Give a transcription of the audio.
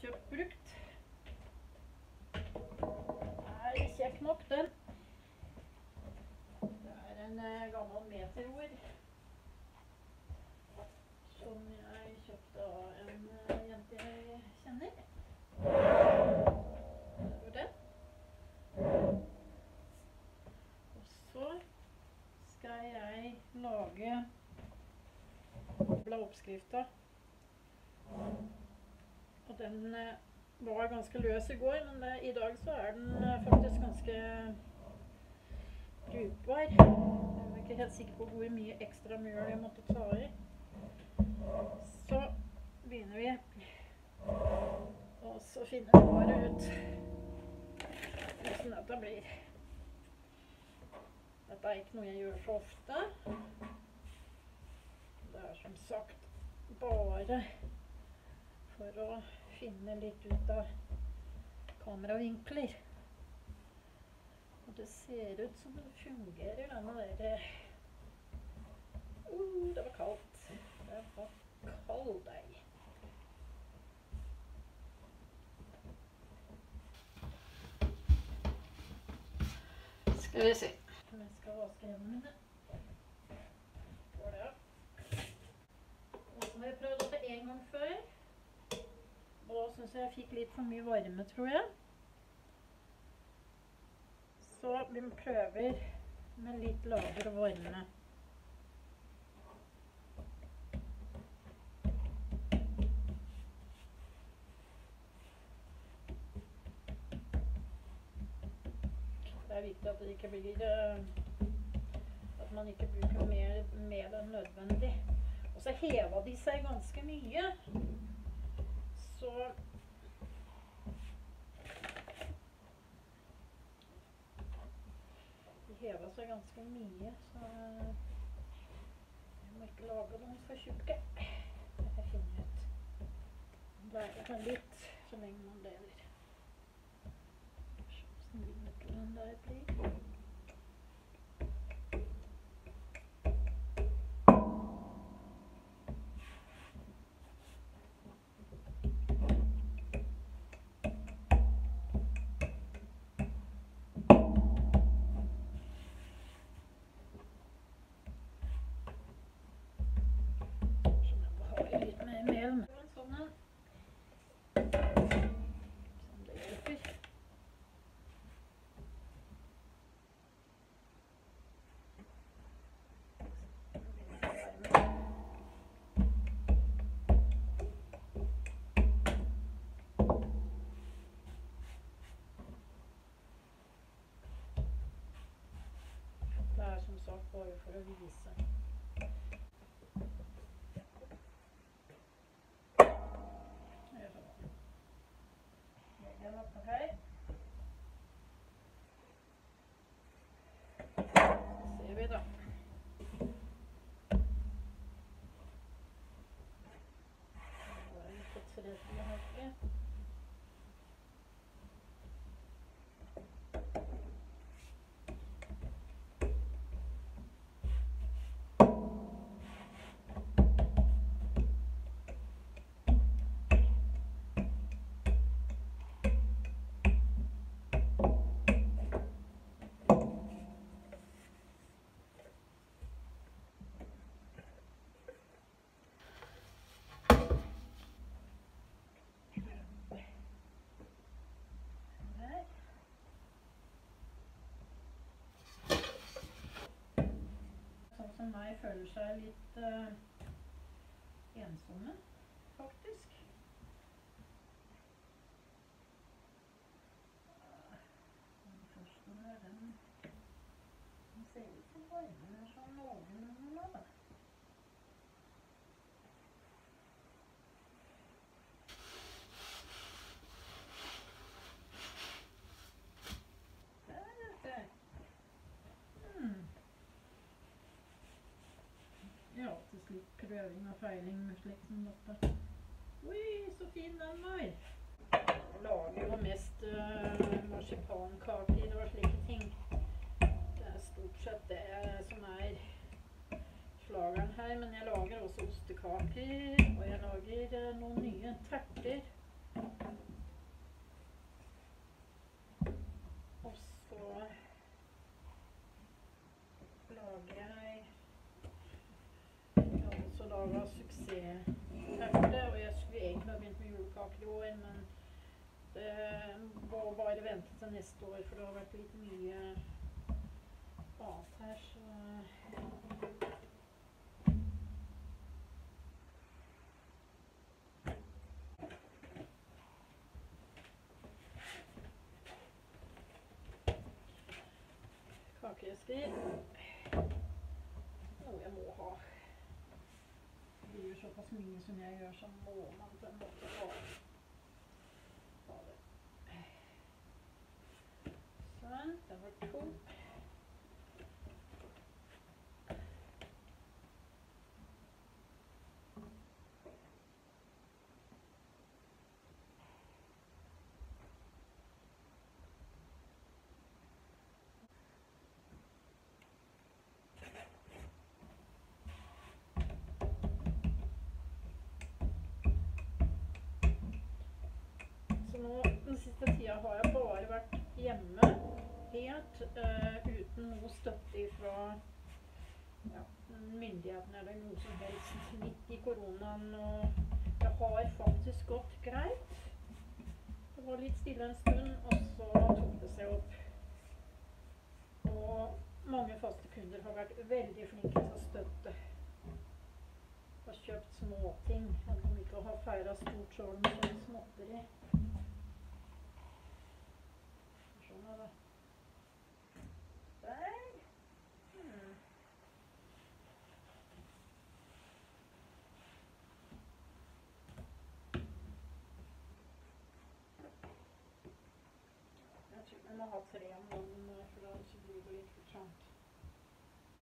kjøpt brukt. Den er kjekk nok, den. Det er en gammel meteor som jeg kjøpte av en jente jeg kjenner. Det var den. Og så skal jeg lage oppskrifta. Og den var ganske løs i går, men i dag så er den faktisk ganske brukbar. Jeg er ikke helt sikker på hvor mye ekstra mjøl jeg måtte ta i. Så begynner vi. Og så finner vi bare ut hvordan dette blir. Dette er ikke noe jeg gjør så ofte. Det er som sagt bare for å finne litt ut av kameravinkler. Og det ser ut som det fungerer, denne der. Det var kaldt. Det var kald deig. Skal vi se. Jeg skal vaske hendene mine. Jeg har prøvd dette en gang før, og da synes jeg fikk litt for mye varme, tror jeg. Så vi prøver med litt lavere varme. Det er viktig at det ikke blir, at man ikke bruker mer enn nødvendig. Og så hevet de seg ganske mye, så de hevet seg ganske mye, så jeg må ikke lage dem for tjukke. Det finner jeg ut. Lærer man litt, så lenge man deler. Så snill den der blir. Som sagt, bare for å vise. Legger den oppå her. Så ser vi da. Bare litt tilrettelig hakke. Som meg føler seg litt ensomme, faktisk. Den første der, den ser ut som varmen er sånn noenlunde da. Ja, til slik prøving og feiling med slik som dette. Oi, så fin den var! Jeg lager jo mest marsipankaker og slike ting. Det er stort sett det som er slageren her, men jeg lager også ostekaker, og jeg lager noen nye terter. laget suksesshefte, og jeg skulle egentlig ha begynt med julekaker i år, men det må bare vente til neste år, for det har vært litt mye annet her, så... Kakeesker. Noe jeg må ha. Det blir såpass mye som jeg gjør, så må man på en måte ha det. Sånn, det var 2. Så nå, den siste tida har jeg bare vært hjemme helt uten noe støtte fra myndighetene eller noe som helst midt i koronaen, og det har faktisk gått greit. Det var litt stille en stund, og så tok det seg opp. Og mange faste kunder har vært veldig flinke til å støtte. Har kjøpt småting, at de ikke har feiret stort sånn med småtteri. Sånn er det. Der. Jeg tror vi må ha 3 om dagen, for da så blir